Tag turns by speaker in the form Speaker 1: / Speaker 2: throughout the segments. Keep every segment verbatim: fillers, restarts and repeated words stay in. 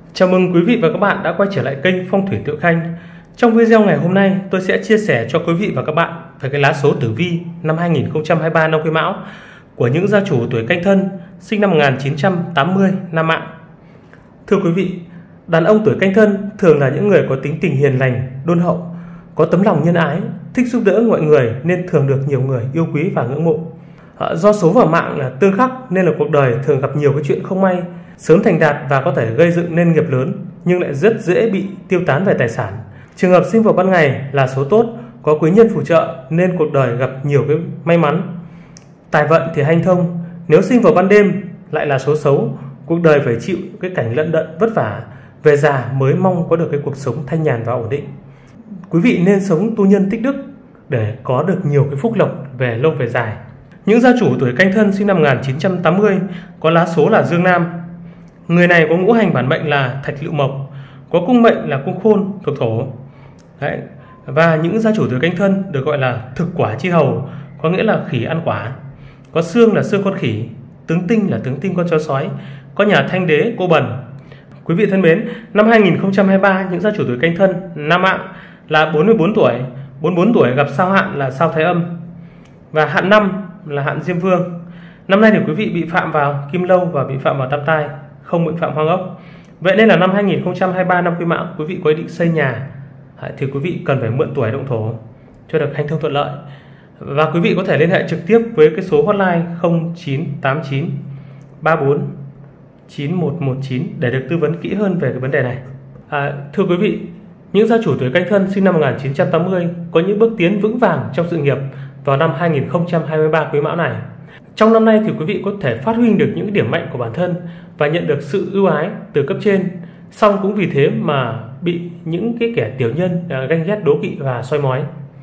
Speaker 1: Chào mừng quý vị và các bạn đã quay trở lại kênh Phong thủy Tự Khanh. Trong video ngày hôm nay, tôi sẽ chia sẻ cho quý vị và các bạn về cái lá số tử vi năm hai nghìn không trăm hai mươi ba năm Quý Mão của những gia chủ tuổi Canh Thân sinh năm một nghìn chín trăm tám mươi năm Mạng. Thưa quý vị, đàn ông tuổi Canh Thân thường là những người có tính tình hiền lành, đôn hậu, có tấm lòng nhân ái, thích giúp đỡ mọi người nên thường được nhiều người yêu quý và ngưỡng mộ. Do số và mạng là tương khắc nên là cuộc đời thường gặp nhiều cái chuyện không may, sớm thành đạt và có thể gây dựng nên nghiệp lớn, nhưng lại rất dễ bị tiêu tán về tài sản. Trường hợp sinh vào ban ngày là số tốt, có quý nhân phù trợ nên cuộc đời gặp nhiều cái may mắn, tài vận thì hanh thông. Nếu sinh vào ban đêm lại là số xấu, cuộc đời phải chịu cái cảnh lận đận vất vả, về già mới mong có được cái cuộc sống thanh nhàn và ổn định. Quý vị nên sống tu nhân tích đức để có được nhiều cái phúc lộc về lâu về dài. Những gia chủ tuổi Canh Thân sinh năm một nghìn chín trăm tám mươi có lá số là Dương Nam. Người này có ngũ hành bản mệnh là Thạch Lựu Mộc, có cung mệnh là Cung Khôn thuộc Thổ. Đấy. Và những gia chủ tuổi Canh Thân được gọi là thực quả chi hầu, có nghĩa là khỉ ăn quả. Có xương là xương con khỉ, tướng tinh là tướng tinh con chó sói, có nhà Thanh Đế cô Bần. Quý vị thân mến, năm hai nghìn không trăm hai mươi ba những gia chủ tuổi Canh Thân nam Mạng là bốn mươi bốn tuổi, bốn mươi bốn tuổi gặp sao hạn là sao Thái Âm và hạn năm là hạn Diêm Vương. Năm nay thì quý vị bị phạm vào Kim Lâu và bị phạm vào Tam Tai, không bị phạm Hoang Ốc. Vậy nên là năm hai nghìn không trăm hai mươi ba năm Quý Mão, quý vị có ý định xây nhà thì quý vị cần phải mượn tuổi động thổ cho được hanh thông thuận lợi. Và quý vị có thể liên hệ trực tiếp với cái số hotline không chín tám chín ba bốn chín một một chín để được tư vấn kỹ hơn về cái vấn đề này. À, thưa quý vị, những gia chủ tuổi Canh Thân sinh năm một nghìn chín trăm tám mươi có những bước tiến vững vàng trong sự nghiệp vào năm hai nghìn không trăm hai mươi ba Quý Mão này. Trong năm nay thì quý vị có thể phát huy được những điểm mạnh của bản thân và nhận được sự ưu ái từ cấp trên. Song cũng vì thế mà bị những cái kẻ tiểu nhân ganh ghét, đố kỵ và soi mói.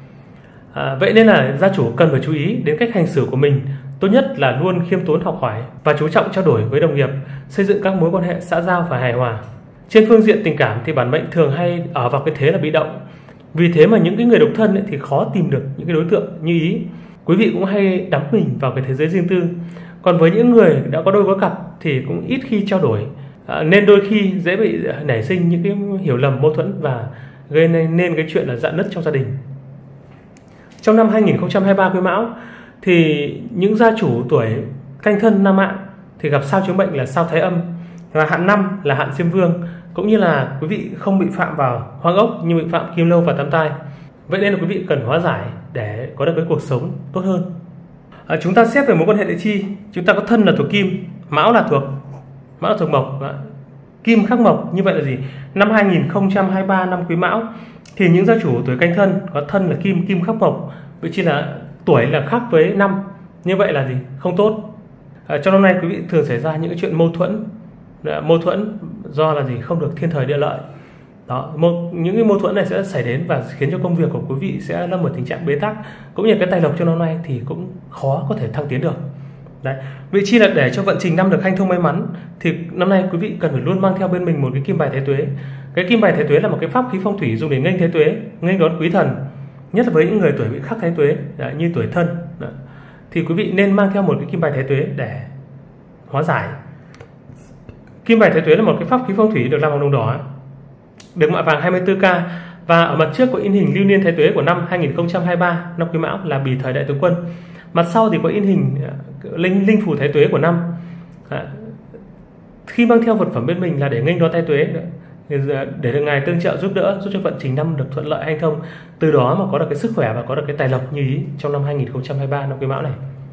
Speaker 1: À, vậy nên là gia chủ cần phải chú ý đến cách hành xử của mình. Tốt nhất là luôn khiêm tốn học hỏi và chú trọng trao đổi với đồng nghiệp, xây dựng các mối quan hệ xã giao và hài hòa. Trên phương diện tình cảm thì bản mệnh thường hay ở vào cái thế là bị động. Vì thế mà những cái người độc thân ấy thì khó tìm được những cái đối tượng như ý. Quý vị cũng hay đắm mình vào cái thế giới riêng tư. Còn với những người đã có đôi có cặp thì cũng ít khi trao đổi, à, nên đôi khi dễ bị nảy sinh những cái hiểu lầm, mâu thuẫn và gây nên cái chuyện là rạn nứt trong gia đình. Trong năm hai nghìn không trăm hai mươi ba Quý Mão thì những gia chủ tuổi Canh Thân nam Mạng thì gặp sao chiếu mệnh là sao Thái Âm và hạn năm là hạn Diêm Vương, cũng như là quý vị không bị phạm vào Hoang Ốc nhưng bị phạm Kim Lâu và Tam Tai. Vậy nên là quý vị cần hóa giải để có được cái cuộc sống tốt hơn. À, chúng ta xét về mối quan hệ địa chi, chúng ta có Thân là thuộc Kim, Mão là thuộc Mão là thuộc Mộc, Kim khắc Mộc. Như vậy là gì? Năm hai nghìn không trăm hai mươi ba năm Quý Mão thì những gia chủ tuổi Canh Thân có Thân là Kim, Kim khắc Mộc, vị trí là tuổi là khác với năm. Như vậy là gì? Không tốt. À, trong năm nay quý vị thường xảy ra những cái chuyện mâu thuẫn, mâu thuẫn do là gì? Không được thiên thời địa lợi. Đó, một, những cái mâu thuẫn này sẽ xảy đến và khiến cho công việc của quý vị sẽ lâm vào tình trạng bế tắc, cũng như cái tài lộc trong năm nay thì cũng khó có thể thăng tiến được. Đấy, vị trí là để cho vận trình năm được hanh thông may mắn thì năm nay quý vị cần phải luôn mang theo bên mình một cái kim bài thái tuế. Cái kim bài thái tuế là một cái pháp khí phong thủy dùng để nghênh thái tuế, nghênh đón quý thần, nhất là với những người tuổi bị khắc thái tuế đấy, như tuổi Thân đấy, thì quý vị nên mang theo một cái kim bài thái tuế để hóa giải. Kim bài thái tuế là một cái pháp khí phong thủy được làm bằng đồng đỏ, được mạ vàng hai mươi tư ca, và ở mặt trước có in hình lưu niên thái tuế của năm hai nghìn không trăm hai mươi ba năm Quý Mão là Bì thời Đại tướng Quân. Mặt sau thì có in hình linh linh phù thái tuế của năm. À, khi mang theo vật phẩm bên mình là để nghênh đón thái tuế, để được ngài tương trợ giúp đỡ, giúp cho vận trình năm được thuận lợi hanh thông, từ đó mà có được cái sức khỏe và có được cái tài lộc như ý trong năm hai nghìn không trăm hai mươi ba năm Quý Mão này.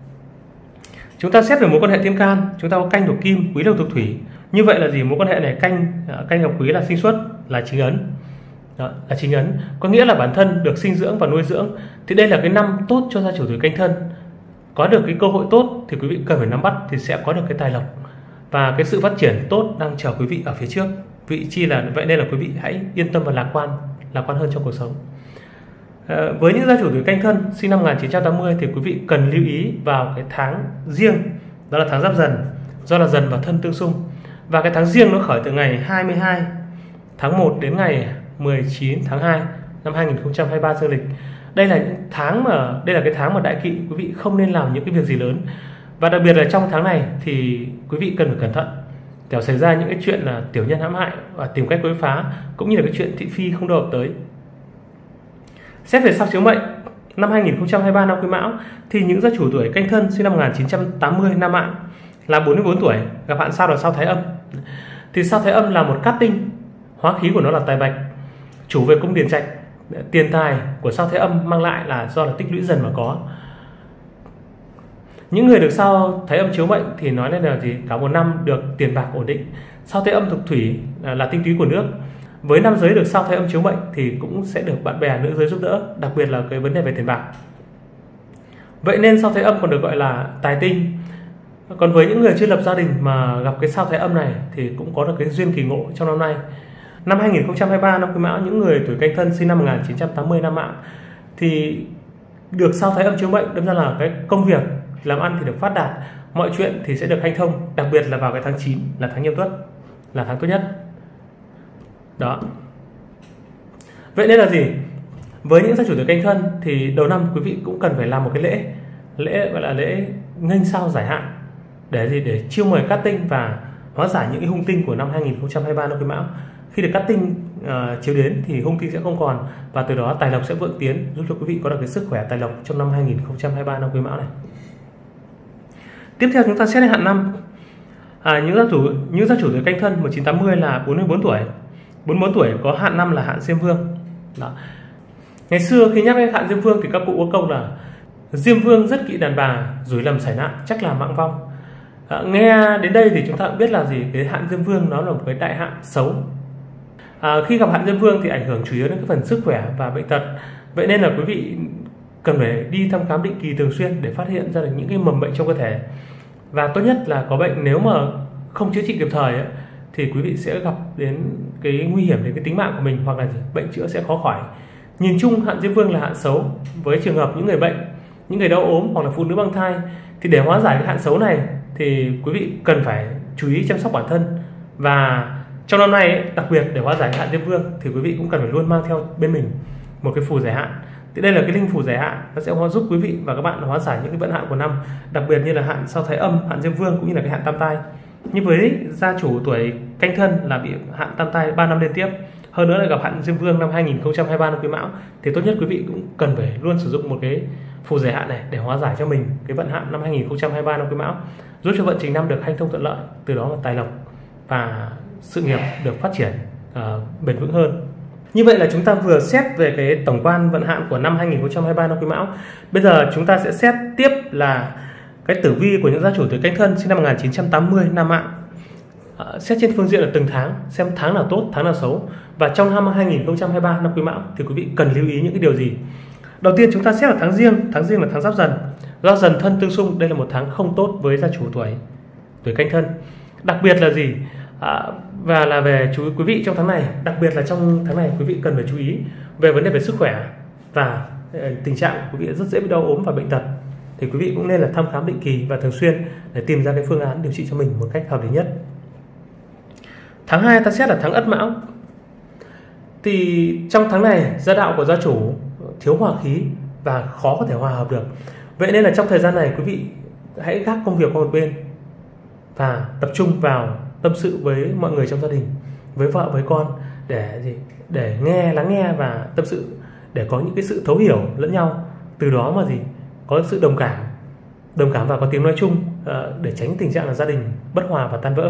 Speaker 1: Chúng ta xét về mối quan hệ thiên can, chúng ta có Canh thuộc Kim, Quý Lộc thuộc Thủy. Như vậy là gì? Mối quan hệ này Canh Canh gặp Quý là sinh xuất, là chính ấn. Đó, là chính ấn, có nghĩa là bản thân được sinh dưỡng và nuôi dưỡng. Thì đây là cái năm tốt cho gia chủ tuổi Canh Thân. Có được cái cơ hội tốt thì quý vị cần phải nắm bắt thì sẽ có được cái tài lộc và cái sự phát triển tốt đang chờ quý vị ở phía trước. Vị chi là vậy nên là quý vị hãy yên tâm và lạc quan, lạc quan hơn trong cuộc sống. À, với những gia chủ tuổi Canh Thân sinh năm một nghìn chín trăm tám mươi thì quý vị cần lưu ý vào cái tháng Giêng, đó là tháng Giáp Dần, do là Dần và Thân tương xung. Và cái tháng Giêng nó khởi từ ngày hai mươi hai tháng một đến ngày mười chín tháng hai năm hai nghìn không trăm hai mươi ba dương lịch. Đây là những tháng mà đây là cái tháng mà đại kỵ, quý vị không nên làm những cái việc gì lớn. Và đặc biệt là trong tháng này thì quý vị cần phải cẩn thận. kẻo xảy ra những cái chuyện là tiểu nhân hãm hại và tìm cách quấy phá, cũng như là cái chuyện thị phi không đâu tới. Xét về sắc chiếu mệnh năm hai nghìn không trăm hai mươi ba năm Quý Mão thì những gia chủ tuổi Canh Thân sinh năm một nghìn chín trăm tám mươi nam mạng là bốn mươi bốn tuổi, gặp hạn sao là sao Thái Âm. Thì sao Thái Âm là một cát tinh, hóa khí của nó là tài bạch, chủ về cung điền trạch. Tiền tài của sao Thái Âm mang lại là do là tích lũy dần mà có. Những người được sao Thái Âm chiếu mệnh thì nói lên là gì, cả một năm được tiền bạc ổn định. Sao Thái Âm thuộc thủy là tinh túy của nước. Với nam giới được sao Thái Âm chiếu mệnh thì cũng sẽ được bạn bè nữ giới giúp đỡ, đặc biệt là cái vấn đề về tiền bạc. Vậy nên sao Thái Âm còn được gọi là tài tinh. Còn với những người chưa lập gia đình mà gặp cái sao Thái Âm này thì cũng có được cái duyên kỳ ngộ trong năm nay. Năm hai nghìn không trăm hai mươi ba năm Quý Mão, những người tuổi Canh Thân sinh năm một nghìn chín trăm tám mươi nam mạng thì được sao Thái Âm chiếu mệnh, đâm ra là cái công việc làm ăn thì được phát đạt, mọi chuyện thì sẽ được hanh thông, đặc biệt là vào cái tháng chín là tháng Nhâm Tuất, là tháng tốt nhất. Đó. Vậy nên là gì? Với những gia chủ tuổi Canh Thân thì đầu năm quý vị cũng cần phải làm một cái lễ, lễ gọi là lễ nghênh sao giải hạn, để gì? Để chiêu mời cát tinh và hóa giải những cái hung tinh của năm hai nghìn không trăm hai mươi ba năm Quý Mão. Khi được cát tinh uh, chiếu đến thì hung tinh sẽ không còn, và từ đó tài lộc sẽ vượng tiến, giúp cho quý vị có được cái sức khỏe tài lộc trong năm hai nghìn không trăm hai mươi ba năm Quý Mão này. Tiếp theo chúng ta xét đến hạn năm. À, những gia chủ những gia chủ tuổi Canh Thân một nghìn chín trăm tám mươi là bốn mươi bốn tuổi. bốn mươi bốn tuổi có hạn năm là hạn Diêm Vương. Đó. Ngày xưa khi nhắc đến hạn Diêm Vương thì các cụ có câu là Diêm Vương rất kỵ đàn bà, rủi lầm xảy nạn chắc là mạng vong. À, nghe đến đây thì chúng ta cũng biết là gì, cái hạn Diêm Vương nó là một cái đại hạn xấu. À, khi gặp hạn Diêm Vương thì ảnh hưởng chủ yếu đến cái phần sức khỏe và bệnh tật. Vậy nên là quý vị cần phải đi thăm khám định kỳ thường xuyên để phát hiện ra được những cái mầm bệnh trong cơ thể. Và tốt nhất là có bệnh nếu mà không chữa trị kịp thời ấy, thì quý vị sẽ gặp đến cái nguy hiểm đến cái tính mạng của mình, hoặc là bệnh chữa sẽ khó khỏi. Nhìn chung hạn Diêm Vương là hạn xấu. Với trường hợp những người bệnh, những người đau ốm hoặc là phụ nữ mang thai thì để hóa giải cái hạn xấu này thì quý vị cần phải chú ý chăm sóc bản thân. Và trong năm nay ấy, đặc biệt để hóa giải hạn Diêm Vương thì quý vị cũng cần phải luôn mang theo bên mình một cái phù giải hạn. Thì đây là cái linh phù giải hạn, nó sẽ giúp quý vị và các bạn hóa giải những cái vận hạn của năm, đặc biệt như là hạn sao Thái Âm, hạn Diêm Vương cũng như là cái hạn tam tai. Như với gia chủ tuổi Canh Thân là bị hạn tam tai ba năm liên tiếp, hơn nữa là gặp hạn Diêm Vương năm hai nghìn không trăm hai mươi ba năm Quý Mão, thì tốt nhất quý vị cũng cần phải luôn sử dụng một cái phù giải hạn này để hóa giải cho mình cái vận hạn năm hai nghìn không trăm hai mươi ba năm Quý Mão, giúp cho vận trình năm được hanh thông thuận lợi, từ đó là tài lộc và sự nghiệp được phát triển uh, bền vững hơn. Như vậy là chúng ta vừa xét về cái tổng quan vận hạn của năm hai nghìn không trăm hai mươi ba năm Quý Mão. Bây giờ chúng ta sẽ xét tiếp là cái tử vi của những gia chủ tuổi Canh Thân sinh năm một nghìn chín trăm tám mươi nam mạng. À, xét trên phương diện là từng tháng, xem tháng nào tốt, tháng nào xấu. Và trong năm hai nghìn không trăm hai mươi ba năm Quý Mão thì quý vị cần lưu ý những cái điều gì? Đầu tiên chúng ta xét là tháng Giêng, tháng Giêng là tháng Giáp Dần. Giáp Dần thân tương xung, đây là một tháng không tốt với gia chủ tuổi tuổi Canh Thân. Đặc biệt là gì? À, và là về chú ý quý vị trong tháng này, đặc biệt là trong tháng này quý vị cần phải chú ý về vấn đề về sức khỏe và uh, tình trạng của quý vị rất dễ bị đau ốm và bệnh tật. Thì quý vị cũng nên là thăm khám định kỳ và thường xuyên để tìm ra cái phương án điều trị cho mình một cách hợp lý nhất. Tháng hai ta xét là tháng Ất Mão. Thì trong tháng này gia đạo của gia chủ thiếu hòa khí và khó có thể hòa hợp được. Vậy nên là trong thời gian này quý vị hãy gác công việc qua một bên và tập trung vào tâm sự với mọi người trong gia đình, với vợ với con, để gì để nghe lắng nghe và tâm sự, để có những cái sự thấu hiểu lẫn nhau, từ đó mà gì có sự đồng cảm đồng cảm và có tiếng nói chung, để tránh tình trạng là gia đình bất hòa và tan vỡ.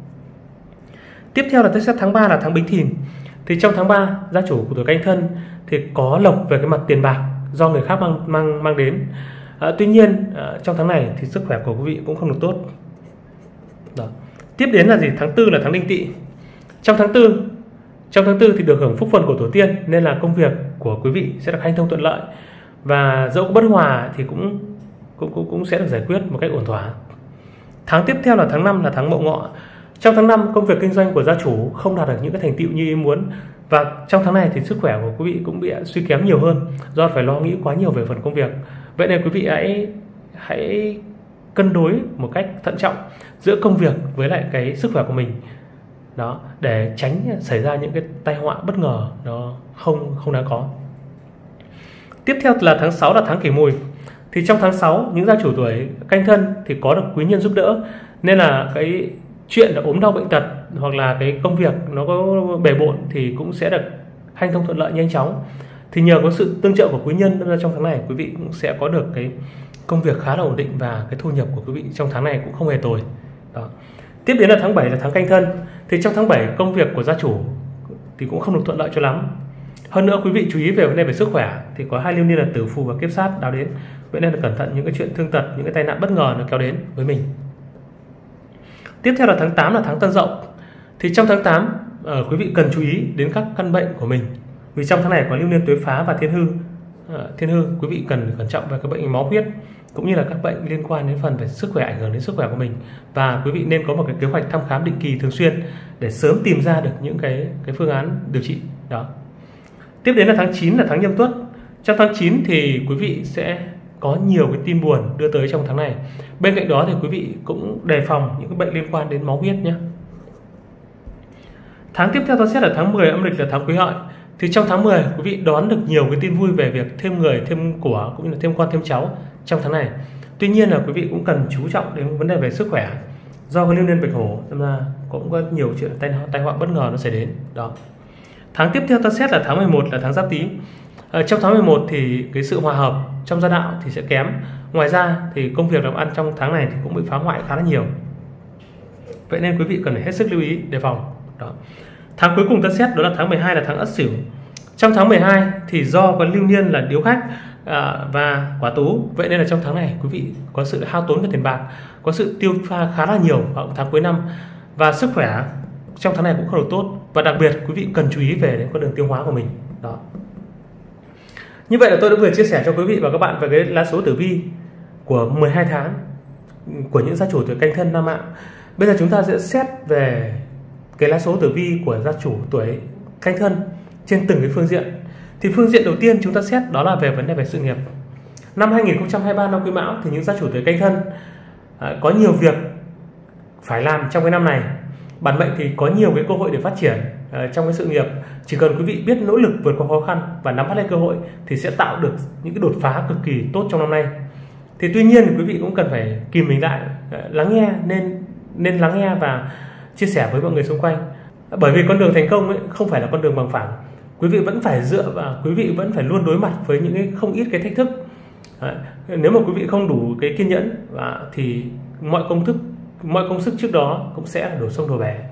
Speaker 1: Tiếp theo là tới tháng ba là tháng Bính Thìn. Thì trong tháng ba gia chủ của tuổi Canh Thân thì có lộc về cái mặt tiền bạc do người khác mang mang mang đến. À, tuy nhiên à, trong tháng này thì sức khỏe của quý vị cũng không được tốt. Đó. Tiếp đến là gì? Tháng tư là tháng Đinh Tỵ. Trong tháng tư, trong tháng tư thì được hưởng phúc phần của tổ tiên, nên là công việc của quý vị sẽ được hanh thông thuận lợi, và dẫu có bất hòa thì cũng cũng cũng cũng sẽ được giải quyết một cách ổn thỏa. Tháng tiếp theo là tháng năm là tháng Mậu Ngọ. Trong tháng năm công việc kinh doanh của gia chủ không đạt được những cái thành tựu như ý muốn, và trong tháng này thì sức khỏe của quý vị cũng bị suy kém nhiều hơn do phải lo nghĩ quá nhiều về phần công việc. Vậy nên quý vị hãy hãy cân đối một cách thận trọng giữa công việc với lại cái sức khỏe của mình, đó, để tránh xảy ra những cái tai họa bất ngờ nó không không đáng có. Tiếp theo là tháng sáu là tháng Kỷ Mùi. Thì trong tháng sáu những gia chủ tuổi Canh Thân thì có được quý nhân giúp đỡ, nên là cái chuyện là ốm đau bệnh tật hoặc là cái công việc nó có bề bộn thì cũng sẽ được hanh thông thuận lợi nhanh chóng. Thì nhờ có sự tương trợ của quý nhân nên trong tháng này quý vị cũng sẽ có được cái công việc khá là ổn định và cái thu nhập của quý vị trong tháng này cũng không hề tồi. Đó. Tiếp đến là tháng bảy là tháng Canh Thân. Thì trong tháng bảy công việc của gia chủ thì cũng không được thuận lợi cho lắm. Hơn nữa quý vị chú ý về vấn đề về sức khỏe thì có hai lưu niên là Tử Phù và Kiếp Sát đáo đến. Vậy nên là cẩn thận những cái chuyện thương tật, những cái tai nạn bất ngờ nó kéo đến với mình. Tiếp theo là tháng tám là tháng Tân Dậu. Thì trong tháng tám uh, quý vị cần chú ý đến các căn bệnh của mình. Vì trong tháng này có lưu niên Tuế Phá và Thiên Hư. Uh, thiên Hư quý vị cần cẩn trọng về các bệnh máu huyết cũng như là các bệnh liên quan đến phần về sức khỏe, ảnh hưởng đến sức khỏe của mình. Và quý vị nên có một cái kế hoạch thăm khám định kỳ thường xuyên để sớm tìm ra được những cái cái phương án điều trị đó. Tiếp đến là tháng chín là tháng Nhâm Tuất. Trong tháng chín thì quý vị sẽ có nhiều cái tin buồn đưa tới trong tháng này. Bên cạnh đó thì quý vị cũng đề phòng những cái bệnh liên quan đến máu huyết nhé. Tháng tiếp theo ta xét là tháng mười âm lịch là tháng Quý Hợi. Thì trong tháng mười quý vị đón được nhiều cái tin vui về việc thêm người, thêm của cũng như là thêm con, thêm cháu trong tháng này. Tuy nhiên là quý vị cũng cần chú trọng đến vấn đề về sức khỏe. Do cái lưu niên Bạch Hổ nên là cũng có nhiều chuyện tai tai họa bất ngờ nó sẽ đến. Đó. Tháng tiếp theo ta xét là tháng mười một là tháng Giáp Tý. Ở trong tháng mười một thì cái sự hòa hợp trong gia đạo thì sẽ kém. Ngoài ra thì công việc làm ăn trong tháng này thì cũng bị phá hoại khá là nhiều. Vậy nên quý vị cần phải hết sức lưu ý đề phòng. Đó. Tháng cuối cùng ta xét đó là tháng mười hai là tháng Ất Sửu. Trong tháng mười hai thì do có lưu niên là Điếu Khách à, và Quả Tú. Vậy nên là trong tháng này quý vị có sự hao tốn về tiền bạc, có sự tiêu pha khá là nhiều vào tháng cuối năm. Và sức khỏe trong tháng này cũng không được tốt. Và đặc biệt quý vị cần chú ý về đến con đường tiêu hóa của mình. Đó. Như vậy là tôi đã vừa chia sẻ cho quý vị và các bạn về cái lá số tử vi của mười hai tháng của những gia chủ tuổi Canh Thân nam mạng. Bây giờ chúng ta sẽ xét về cái lá số tử vi của gia chủ tuổi Canh Thân trên từng cái phương diện. Thì phương diện đầu tiên chúng ta xét đó là về vấn đề về sự nghiệp. Năm hai nghìn không trăm hai mươi ba năm Quý Mão thì những gia chủ tuổi Canh Thân à, có nhiều việc phải làm trong cái năm này. Bản mệnh thì có nhiều cái cơ hội để phát triển uh, trong cái sự nghiệp. Chỉ cần quý vị biết nỗ lực vượt qua khó khăn và nắm bắt lấy cơ hội thì sẽ tạo được những cái đột phá cực kỳ tốt trong năm nay. Thì tuy nhiên quý vị cũng cần phải kìm mình lại, uh, lắng nghe nên nên lắng nghe và chia sẻ với mọi người xung quanh. Bởi vì con đường thành công ấy không phải là con đường bằng phẳng. Quý vị vẫn phải dựa vào, quý vị vẫn phải luôn đối mặt với những cái không ít cái thách thức. Uh, nếu mà quý vị không đủ cái kiên nhẫn uh, thì mọi công thức mọi công sức trước đó cũng sẽ là đổ sông đổ bể.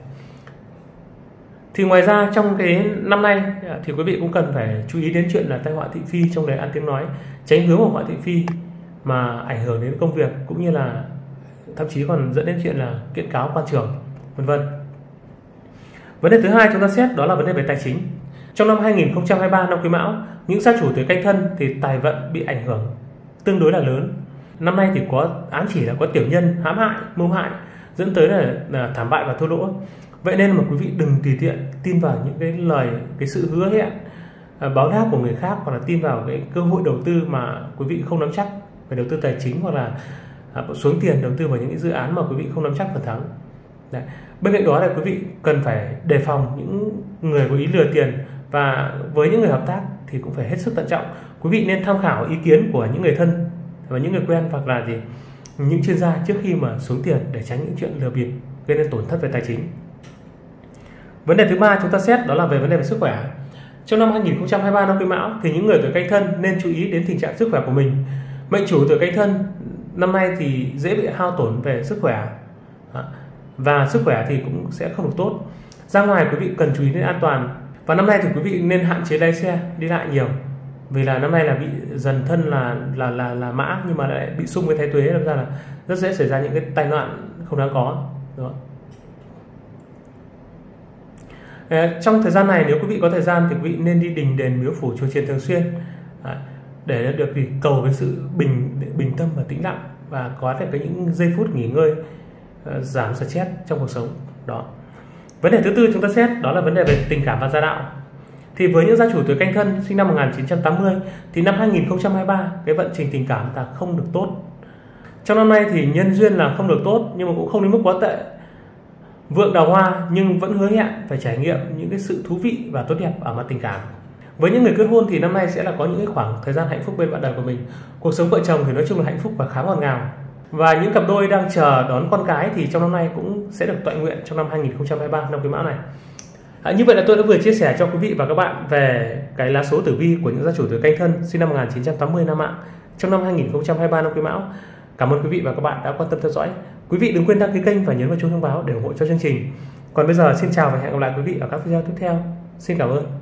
Speaker 1: Thì ngoài ra trong cái năm nay thì quý vị cũng cần phải chú ý đến chuyện là tai họa thị phi trong lời ăn tiếng nói, tránh vướng vào họa thị phi mà ảnh hưởng đến công việc cũng như là thậm chí còn dẫn đến chuyện là kiện cáo quan trường, vân vân. Vấn đề thứ hai chúng ta xét đó là vấn đề về tài chính. Trong năm hai nghìn không trăm hai mươi ba năm Quý Mão, những gia chủ tuổi Canh Thân thì tài vận bị ảnh hưởng tương đối là lớn. Năm nay thì có ám chỉ là có tiểu nhân hãm hại, mưu hại dẫn tới là, là thảm bại và thua lỗ. Vậy nên mà quý vị đừng tùy tiện tin vào những cái lời, cái sự hứa hẹn à, báo đáp của người khác, hoặc là tin vào cái cơ hội đầu tư mà quý vị không nắm chắc về đầu tư tài chính, hoặc là à, xuống tiền đầu tư vào những cái dự án mà quý vị không nắm chắc phần thắng. Đấy. Bên cạnh đó là quý vị cần phải đề phòng những người có ý lừa tiền, và với những người hợp tác thì cũng phải hết sức thận trọng. Quý vị nên tham khảo ý kiến của những người thân và những người quen, hoặc là gì những chuyên gia trước khi mà xuống tiền để tránh những chuyện lừa bịp gây nên tổn thất về tài chính. Vấn đề thứ ba chúng ta xét đó là về vấn đề về sức khỏe. Trong năm hai nghìn không trăm hai mươi ba năm Quý Mão thì những người tuổi Canh Thân nên chú ý đến tình trạng sức khỏe của mình. Mệnh chủ tuổi Canh Thân năm nay thì dễ bị hao tổn về sức khỏe, và sức khỏe thì cũng sẽ không được tốt. Ra ngoài quý vị cần chú ý đến an toàn, và năm nay thì quý vị nên hạn chế lái xe đi lại nhiều, vì là năm nay là bị dần thân là là là là mã, nhưng mà lại bị xung với thái tuế, làm ra là rất dễ xảy ra những cái tai nạn không đáng có. Đó. Trong thời gian này nếu quý vị có thời gian thì quý vị nên đi đình đền miếu phủ chùa chiền thường xuyên để được thì cầu cái sự bình bình tâm và tĩnh lặng, và có thể có những giây phút nghỉ ngơi, giảm stress trong cuộc sống. Đó. Vấn đề thứ tư chúng ta xét đó là vấn đề về tình cảm và gia đạo. Thì với những gia chủ tuổi Canh Thân sinh năm một nghìn chín trăm tám mươi thì năm hai nghìn không trăm hai mươi ba cái vận trình tình cảm ta không được tốt. Trong năm nay thì nhân duyên là không được tốt, nhưng mà cũng không đến mức quá tệ. Vượng đào hoa nhưng vẫn hứa hẹn phải trải nghiệm những cái sự thú vị và tốt đẹp ở mặt tình cảm. Với những người kết hôn thì năm nay sẽ là có những cái khoảng thời gian hạnh phúc bên bạn đời của mình. Cuộc sống vợ chồng thì nói chung là hạnh phúc và khá ngọt ngào. Và những cặp đôi đang chờ đón con cái thì trong năm nay cũng sẽ được tọa nguyện trong năm hai nghìn không trăm hai mươi ba năm Quý Mão này. À, như vậy là tôi đã vừa chia sẻ cho quý vị và các bạn về cái lá số tử vi của những gia chủ tuổi Canh Thân sinh năm một nghìn chín trăm tám mươi năm Mạng trong năm hai nghìn không trăm hai mươi ba năm Quý Mão. Cảm ơn quý vị và các bạn đã quan tâm theo dõi. Quý vị đừng quên đăng ký kênh và nhấn vào chuông thông báo để ủng hộ cho chương trình. Còn bây giờ xin chào và hẹn gặp lại quý vị ở các video tiếp theo. Xin cảm ơn.